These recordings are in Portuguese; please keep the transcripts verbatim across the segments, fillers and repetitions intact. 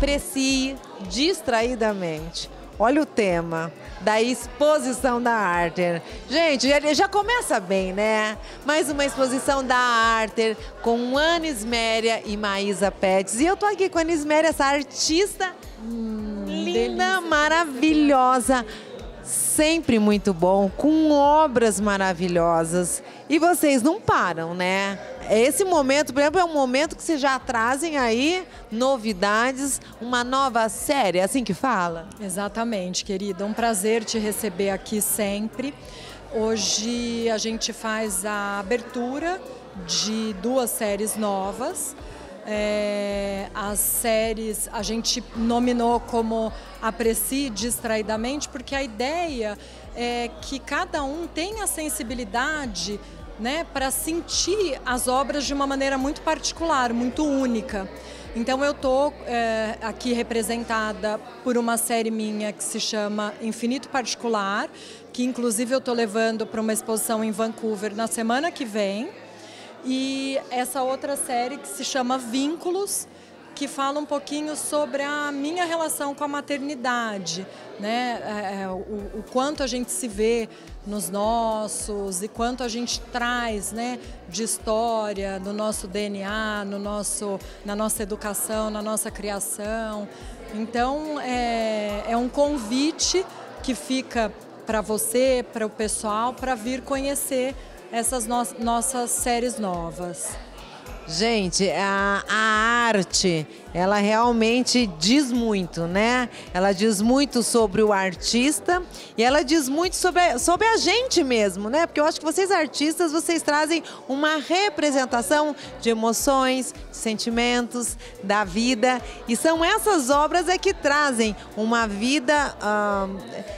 aprecie distraidamente. Olha o tema da exposição da Arter. Gente, já, já começa bem, né? Mais uma exposição da Arter com Anisméria e Maísa Petz. E eu tô aqui com a Anisméria, essa artista hum, linda, delícia, maravilhosa. Sempre muito bom, com obras maravilhosas. E vocês não param, né? Esse momento, por exemplo, é um momento que vocês já trazem aí novidades, uma nova série, é assim que fala? Exatamente, querida. Um prazer te receber aqui sempre. Hoje a gente faz a abertura de duas séries novas. É, as séries a gente nominou como Aprecie Distraidamente, porque a ideia é que cada um tenha sensibilidade, né, para sentir as obras de uma maneira muito particular, muito única. Então eu estou é, aqui representada por uma série minha que se chama Infinito Particular, que inclusive eu estou levando para uma exposição em Vancouver na semana que vem. E essa outra série que se chama Vínculos, que fala um pouquinho sobre a minha relação com a maternidade, né? É, o, o quanto a gente se vê nos nossos e quanto a gente traz, né, de história no nosso D N A, no nosso, na nossa educação, na nossa criação. Então é, é um convite que fica para você, para o pessoal, para vir conhecer essas no nossas séries novas. Gente, a, a arte, ela realmente diz muito, né? Ela diz muito sobre o artista e ela diz muito sobre a, sobre a gente mesmo, né? Porque eu acho que vocês artistas, vocês trazem uma representação de emoções, de sentimentos, da vida. E são essas obras é que trazem uma vida... Hum,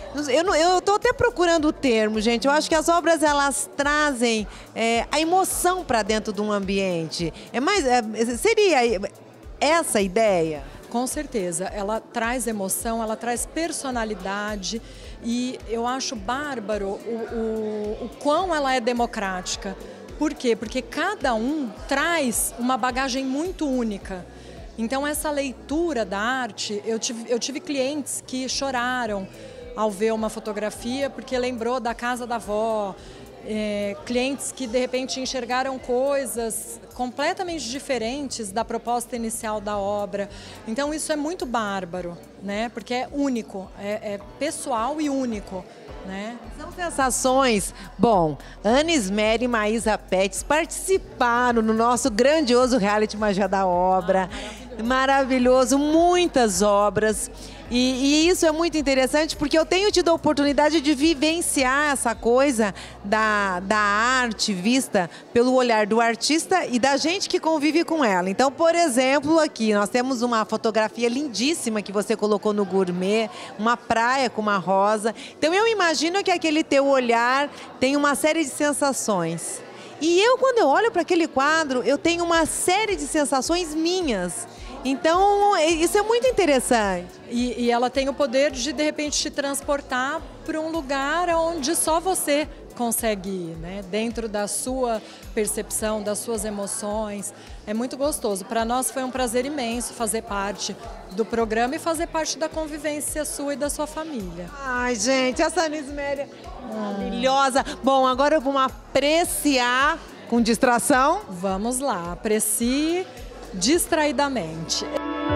eu estou até procurando o termo, gente. Eu acho que as obras, elas trazem é, a emoção para dentro de um ambiente. É mais, é, seria essa a ideia? Com certeza. Ela traz emoção, ela traz personalidade e eu acho bárbaro o, o, o quão ela é democrática. Por quê? Porque cada um traz uma bagagem muito única. Então, essa leitura da arte, eu tive, eu tive clientes que choraram ao ver uma fotografia porque lembrou da casa da avó. É, clientes que de repente enxergaram coisas completamente diferentes da proposta inicial da obra. Então isso é muito bárbaro, né? Porque é único, é, é pessoal e único, né? São sensações. Bom, Anisméria e Maísa Petz participaram no nosso grandioso reality Magia da Obra. Ah, maravilhoso, muitas obras. E, e isso é muito interessante porque eu tenho tido a oportunidade de vivenciar essa coisa da, da arte vista pelo olhar do artista e da gente que convive com ela. Então, por exemplo, aqui nós temos uma fotografia lindíssima que você colocou no Gourmet, uma praia com uma rosa. Então, eu imagino que aquele teu olhar tem uma série de sensações. E eu, quando eu olho para aquele quadro, eu tenho uma série de sensações minhas. Então, isso é muito interessante. E, e ela tem o poder de, de repente, te transportar para um lugar onde só você consegue ir, né? Dentro da sua percepção, das suas emoções. É muito gostoso. Para nós foi um prazer imenso fazer parte do programa e fazer parte da convivência sua e da sua família. Ai, gente, essa Anisméria maravilhosa. Bom, agora vamos apreciar com distração. Vamos lá, aprecie distraidamente.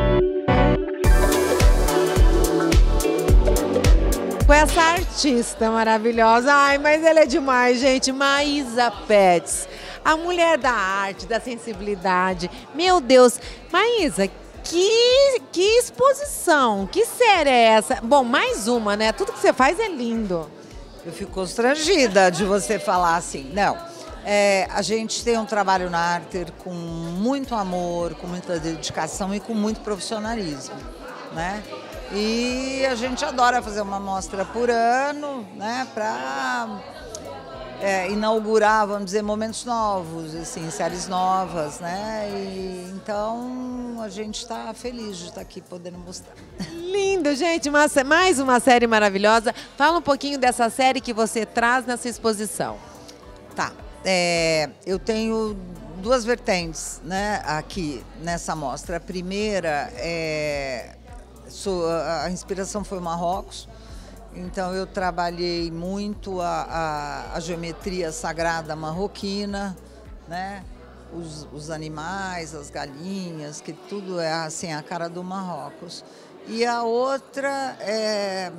Com essa artista maravilhosa. Ai, mas ela é demais, gente. Maísa Petz, a mulher da arte, da sensibilidade. Meu Deus, Maísa, que, que exposição, que série é essa? Bom, mais uma, né? Tudo que você faz é lindo. Eu fico constrangida de você falar assim. Não. É, a gente tem um trabalho na Arter com muito amor, com muita dedicação e com muito profissionalismo, né? E a gente adora fazer uma mostra por ano, né? Para é, inaugurar, vamos dizer, momentos novos, assim, séries novas, né? E, então a gente está feliz de estar aqui podendo mostrar. Lindo, gente! Uma, mais uma série maravilhosa. Fala um pouquinho dessa série que você traz nessa exposição. Tá. É, eu tenho duas vertentes, né, aqui nessa mostra. A primeira é... a inspiração foi Marrocos, então eu trabalhei muito a, a, a geometria sagrada marroquina, né? Os, os animais, as galinhas, que tudo é assim a cara do Marrocos. E a outra é,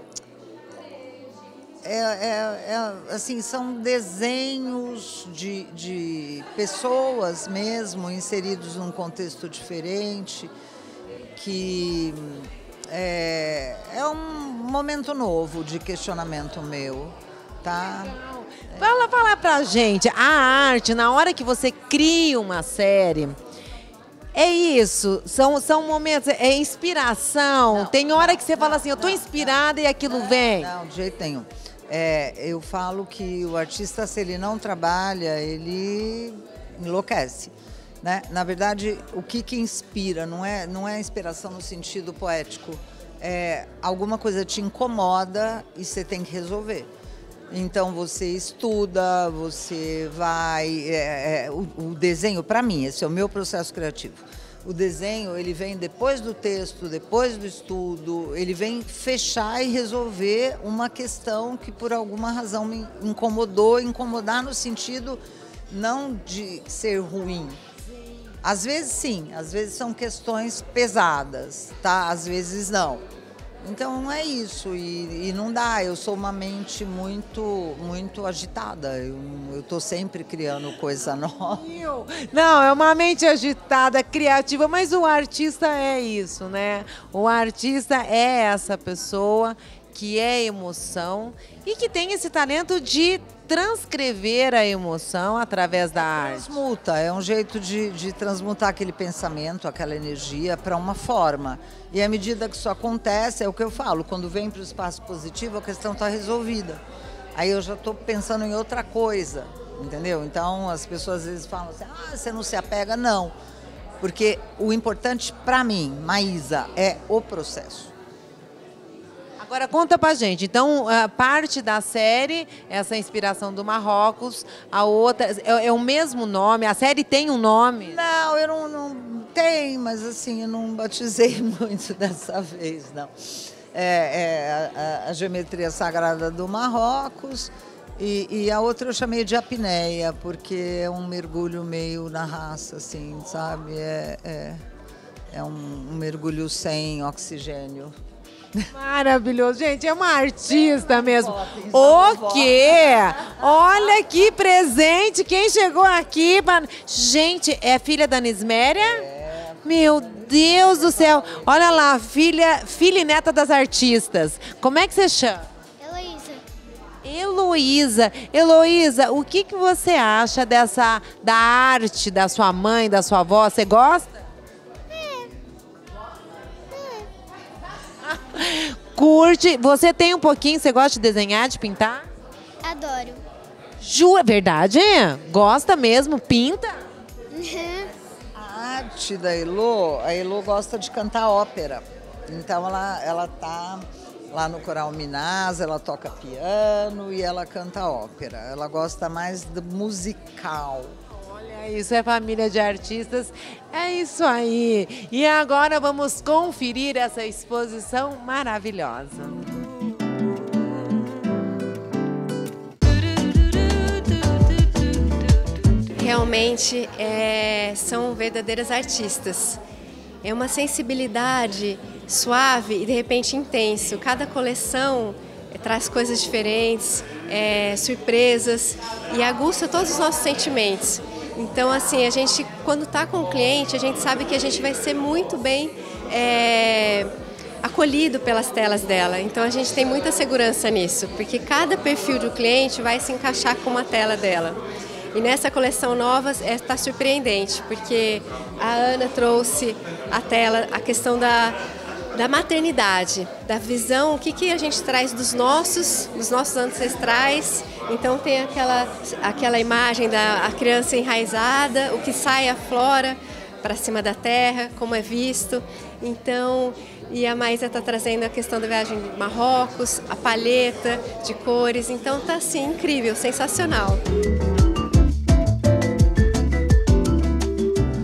é, é, é assim, são desenhos de, de pessoas mesmo inseridos num contexto diferente, que é, é um momento novo de questionamento meu, tá? Fala, fala pra gente, a arte, na hora que você cria uma série, é isso, são, são momentos, é inspiração, não, tem hora não, que você não, fala assim, eu tô não, inspirada não, e aquilo não, vem. Não, de jeito nenhum. É, eu falo que o artista, se ele não trabalha, ele enlouquece. Né? Na verdade, o que, que inspira não é, não é inspiração no sentido poético. É, alguma coisa te incomoda e você tem que resolver. Então você estuda, você vai... É, é, o, o desenho, para mim, esse é o meu processo criativo. O desenho, ele vem depois do texto, depois do estudo, ele vem fechar e resolver uma questão que por alguma razão me incomodou, incomodar no sentido não de ser ruim. Às vezes sim, às vezes são questões pesadas, tá? Às vezes não. Então é isso, e, e não dá, eu sou uma mente muito, muito agitada, eu estou sempre criando coisa nova. Não, é uma mente agitada, criativa, mas o artista é isso, né? O artista é essa pessoa que é emoção e que tem esse talento de transcrever a emoção através da arte. Transmuta, é um jeito de, de transmutar aquele pensamento, aquela energia para uma forma. E à medida que isso acontece, é o que eu falo, quando vem para o espaço positivo, a questão está resolvida. Aí eu já estou pensando em outra coisa, entendeu? Então as pessoas às vezes falam assim, ah, você não se apega? Não, porque o importante para mim, Maísa, é o processo. Agora conta pra gente, então a parte da série, essa inspiração do Marrocos, a outra, é, é o mesmo nome, a série tem um nome? Não, eu não, não tem, mas assim, eu não batizei muito dessa vez, não. É, é a, a geometria sagrada do Marrocos e, e a outra eu chamei de apneia, porque é um mergulho meio na raça, assim, sabe? É, é, é um, um mergulho sem oxigênio. Maravilhoso, gente, é uma artista mesmo. O quê? Olha que presente, quem chegou aqui, pra... gente, é filha da Anisméria? É. Meu Deus do céu, olha lá, filha, filha e neta das artistas. Como é que você chama? Heloísa. Heloísa, Heloísa, o que, que você acha dessa, da arte da sua mãe, da sua avó, você gosta? Curte, você tem um pouquinho, você gosta de desenhar, de pintar? Adoro. Ju, é verdade? Gosta mesmo, pinta? Uhum. A arte da Elo, a Elo gosta de cantar ópera. Então ela, ela tá lá no Coral Minas, ela toca piano e ela canta ópera. Ela gosta mais do musical. Isso é família de artistas, é isso aí. E agora vamos conferir essa exposição maravilhosa. Realmente é, são verdadeiras artistas. É uma sensibilidade suave e de repente intenso. Cada coleção é, traz coisas diferentes, é, surpresas e aguça todos os nossos sentimentos. Então, assim, a gente, quando está com o cliente, a gente sabe que a gente vai ser muito bem é, acolhido pelas telas dela. Então, a gente tem muita segurança nisso, porque cada perfil do cliente vai se encaixar com uma tela dela. E nessa coleção nova está surpreendente, porque a Ana trouxe a tela, a questão da, da maternidade, da visão, o que, que a gente traz dos nossos, dos nossos ancestrais. Então tem aquela, aquela imagem da a criança enraizada, o que sai aflora para cima da terra, como é visto. Então, e a Maísa está trazendo a questão da viagem de Marrocos, a palheta de cores. Então está assim, incrível, sensacional.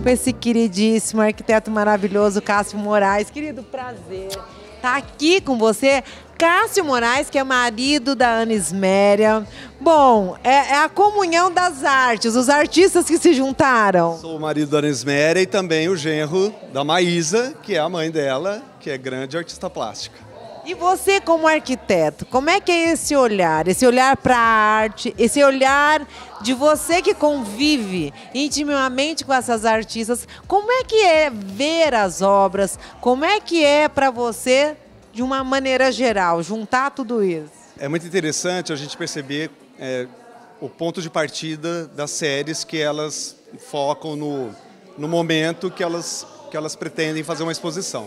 com esse queridíssimo arquiteto maravilhoso, Cássio Moraes. Querido, prazer estar aqui com você. Cássio Moraes, que é marido da Ana Isméria. Bom, é, é a comunhão das artes, os artistas que se juntaram. Sou o marido da Ana Isméria e também o genro da Maísa, que é a mãe dela, que é grande artista plástica. E você, como arquiteto, como é que é esse olhar? Esse olhar para a arte, esse olhar de você que convive intimamente com essas artistas. Como é que é ver as obras? Como é que é para você, de uma maneira geral, juntar tudo isso? É muito interessante a gente perceber é, o ponto de partida das séries, que elas focam no, no momento que elas, que elas pretendem fazer uma exposição.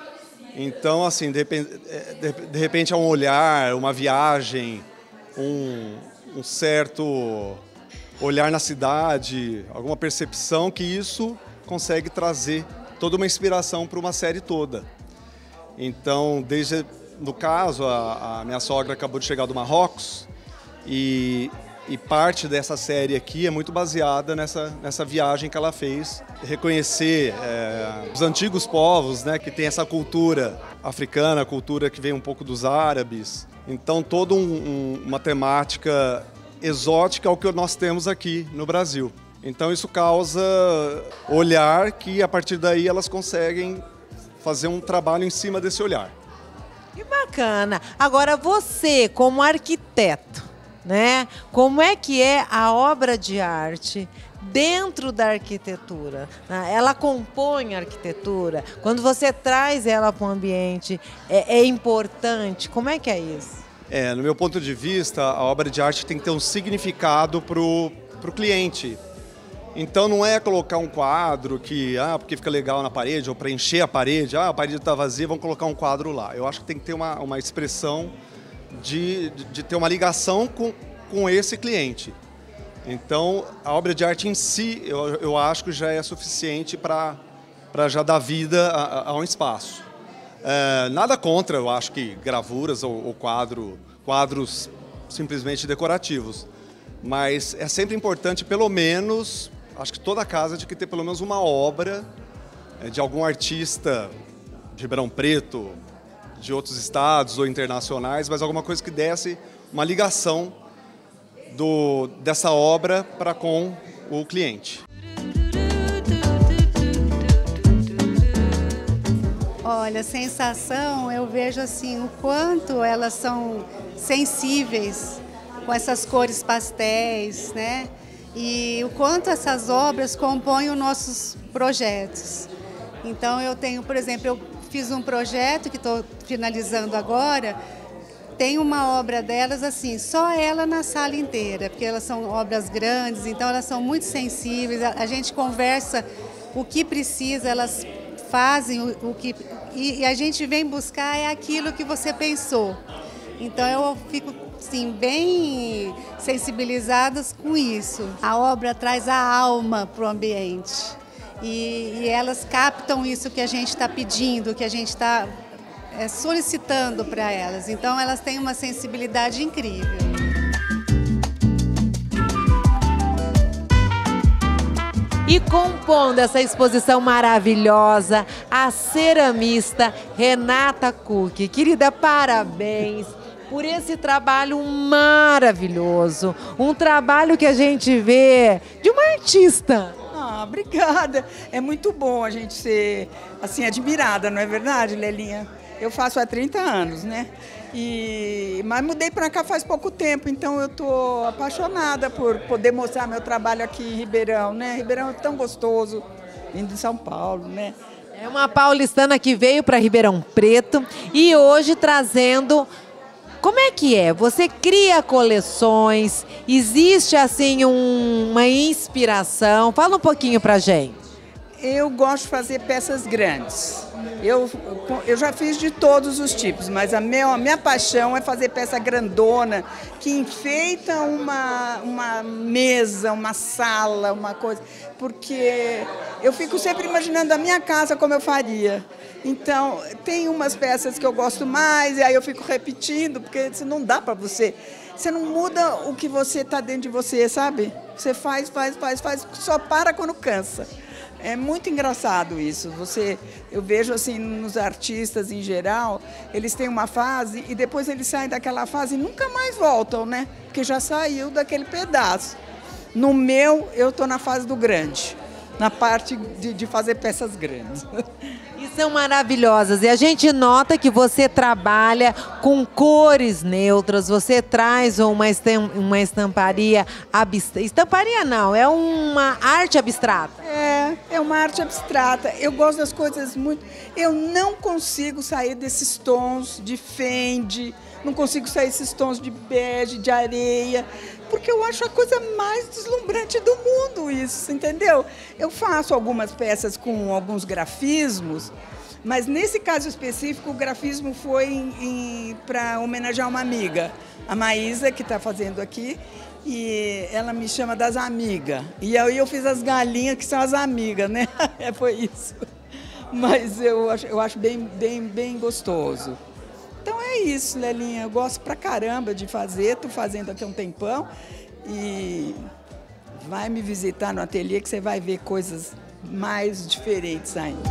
Então, assim, de repente, de repente é um olhar, uma viagem, um, um certo olhar na cidade, alguma percepção, que isso consegue trazer toda uma inspiração para uma série toda. Então, desde, no caso, a, a minha sogra acabou de chegar do Marrocos e, e parte dessa série aqui é muito baseada nessa, nessa viagem que ela fez. Reconhecer é, os antigos povos, né, que tem essa cultura africana, cultura que vem um pouco dos árabes. Então, toda um, um, uma temática exótica ao que nós temos aqui no Brasil. Então, isso causa olhar que, a partir daí, elas conseguem fazer um trabalho em cima desse olhar. Que bacana! Agora, você, como arquiteto, né? Como é que é a obra de arte dentro da arquitetura? Ela compõe a arquitetura? Quando você traz ela para o ambiente, é, é importante? Como é que é isso? É, no meu ponto de vista, a obra de arte tem que ter um significado para o cliente. Então não é colocar um quadro que, ah, porque fica legal na parede, ou preencher a parede, ah, a parede está vazia, vamos colocar um quadro lá. Eu acho que tem que ter uma, uma expressão de, de, de ter uma ligação com, com esse cliente. Então, a obra de arte em si, eu, eu acho que já é suficiente para para já dar vida a, a um espaço. É, nada contra, eu acho que gravuras ou, ou quadro, quadros simplesmente decorativos. Mas é sempre importante, pelo menos, acho que toda casa tem que ter pelo menos uma obra de algum artista de Ribeirão Preto, de outros estados ou internacionais, mas alguma coisa que desse uma ligação do, dessa obra para com o cliente. Olha, sensação, eu vejo assim o quanto elas são sensíveis com essas cores pastéis, né? E o quanto essas obras compõem os nossos projetos. Então eu tenho, por exemplo, eu fiz um projeto que estou finalizando agora, tem uma obra delas assim, só ela na sala inteira, porque elas são obras grandes, então elas são muito sensíveis, a, a gente conversa o que precisa, elas fazem o, o que... E, e a gente vem buscar é aquilo que você pensou. Então eu fico sim, bem sensibilizadas com isso. A obra traz a alma para o ambiente e, e elas captam isso que a gente está pedindo, que a gente está é, solicitando para elas. Então elas têm uma sensibilidade incrível. E compondo essa exposição maravilhosa, a ceramista Renata Cook. Querida, parabéns por esse trabalho maravilhoso. Um trabalho que a gente vê de uma artista. Ah, obrigada. É muito bom a gente ser assim admirada, não é verdade, Lelinha? Eu faço há trinta anos, né? E, mas mudei para cá faz pouco tempo, então eu estou apaixonada por poder mostrar meu trabalho aqui em Ribeirão, né? Ribeirão é tão gostoso, vindo de São Paulo, né? É uma paulistana que veio para Ribeirão Preto e hoje trazendo... Como é que é? Você cria coleções, existe assim um, uma inspiração? Fala um pouquinho pra gente. Eu gosto de fazer peças grandes. Eu, eu já fiz de todos os tipos, mas a minha, a minha paixão é fazer peça grandona, que enfeita uma, uma mesa, uma sala, uma coisa. Porque eu fico sempre imaginando a minha casa como eu faria. Então, tem umas peças que eu gosto mais, e aí eu fico repetindo, porque não dá para você. Você não muda o que você está dentro de você, sabe? Você faz, faz, faz, faz, só para quando cansa. É muito engraçado isso. Você, eu vejo assim nos artistas em geral, eles têm uma fase e depois eles saem daquela fase e nunca mais voltam, né? Porque já saiu daquele pedaço. No meu, eu estou na fase do grande, na parte de, de fazer peças grandes. E são maravilhosas. E a gente nota que você trabalha com cores neutras, você traz uma, estam- uma estamparia abstrata. Estamparia não, é uma arte abstrata. É, é uma arte abstrata. Eu gosto das coisas muito... Eu não consigo sair desses tons de fende, não consigo sair desses tons de bege, de areia, porque eu acho a coisa mais deslumbrante do mundo isso, entendeu? Eu faço algumas peças com alguns grafismos, mas nesse caso específico o grafismo foi para homenagear uma amiga, a Maísa, que está fazendo aqui, e ela me chama das amigas. E aí eu fiz as galinhas, que são as amigas, né? É, foi isso. Mas eu acho, eu acho bem, bem, bem gostoso. Então é isso, Lelinha. Eu gosto pra caramba de fazer, tô fazendo aqui há um tempão. E vai me visitar no ateliê que você vai ver coisas mais diferentes ainda.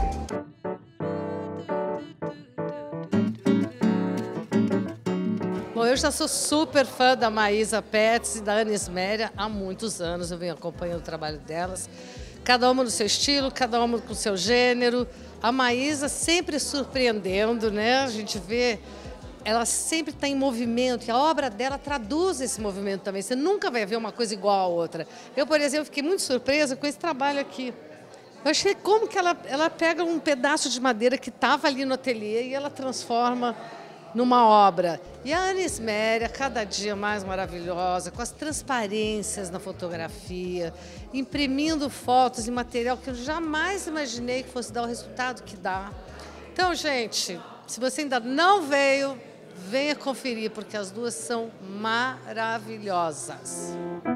Bom, eu já sou super fã da Maísa Pets e da Ana Isméria há muitos anos. Eu venho acompanhando o trabalho delas. Cada uma no seu estilo, cada uma com o seu gênero. A Maísa sempre surpreendendo, né? A gente vê, ela sempre está em movimento e a obra dela traduz esse movimento também. Você nunca vai ver uma coisa igual a outra. Eu, por exemplo, fiquei muito surpresa com esse trabalho aqui. Eu achei como que ela, ela pega um pedaço de madeira que estava ali no ateliê e ela transforma numa obra. E a Ana Isméria, cada dia mais maravilhosa, com as transparências na fotografia, imprimindo fotos e material que eu jamais imaginei que fosse dar o resultado que dá. Então, gente, se você ainda não veio, venha conferir, porque as duas são maravilhosas.